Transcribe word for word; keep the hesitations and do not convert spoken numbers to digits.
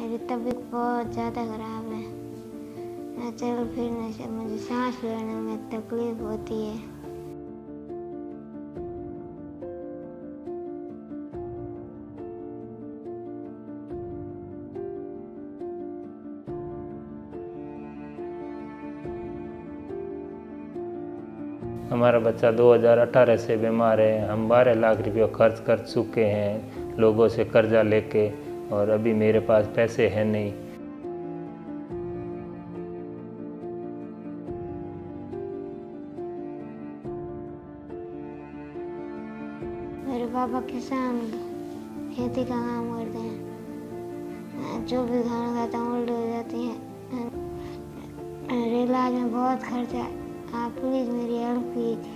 मेरी तबीयत बहुत ज़्यादा ख़राब है। मैं चल फिरने से मुझे सांस लेने में तकलीफ होती है। हमारा बच्चा दो हज़ार अठारह से बीमार है। हम बारह लाख रुपये खर्च कर चुके हैं लोगों से कर्जा लेके, और अभी मेरे पास पैसे हैं नहीं। मेरे पापा किसान खेती का काम करते हैं। जो भी खाना खाता हूँ उल्टी हो जाती है। मेरे इलाज में बहुत खर्चा है। आप प्लीज़ मेरी हेल्प कीजिए।